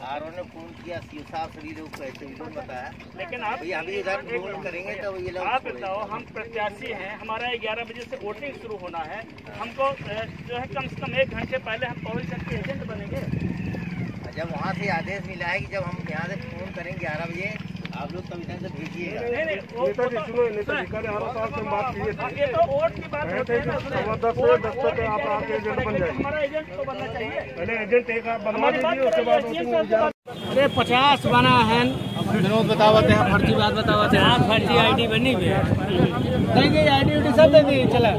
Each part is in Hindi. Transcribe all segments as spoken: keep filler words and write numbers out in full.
आर ओ ने फोन किया, सी साहब सभी लोग कैसे भी लोग बताया, लेकिन आप अभी इधर फोन करेंगे तो ये लोग आप बताओ, हम प्रत्याशी हैं, हमारा ग्यारह बजे से वोटिंग शुरू होना है, हमको जो है कम से कम एक घंटे पहले हम पहुंच सकते एजेंट बनेंगे। जब वहाँ से आदेश मिला है कि जब हम यहाँ से फोन करेंगे ग्यारह बजे, आप लोग तब इधर से भेजिएगा। नहीं नहीं, नेता जी सुनो, नेता जी कल हमारे साहब से बात किए थे, ये तो वोट की बात होती है ना, दस से दस तक आप आपके एजेंट बन जाएंगे। हमारा एजेंट तो बनना चाहिए, पहले एजेंट एक आप बनवा दीजिए, उसके बाद अरे पचास बना है विनोद बतावते हैं, फर्जी बात बतावते हैं, आप फर्जी आई डी बनी हुई है, देंगे आई डी उडी सब देंगे। चला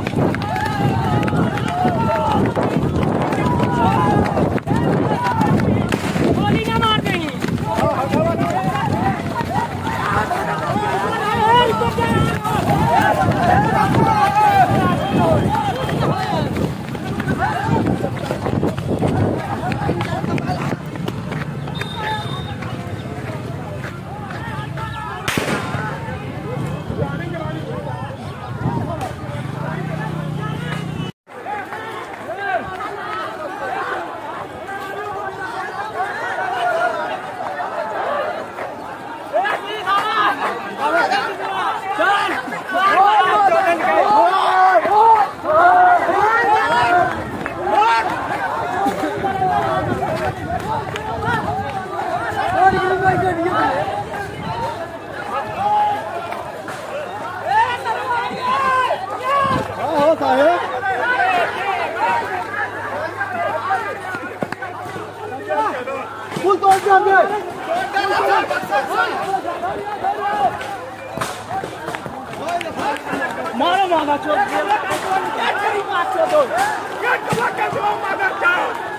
गोली ना मार देंगे। मारो मामा चोट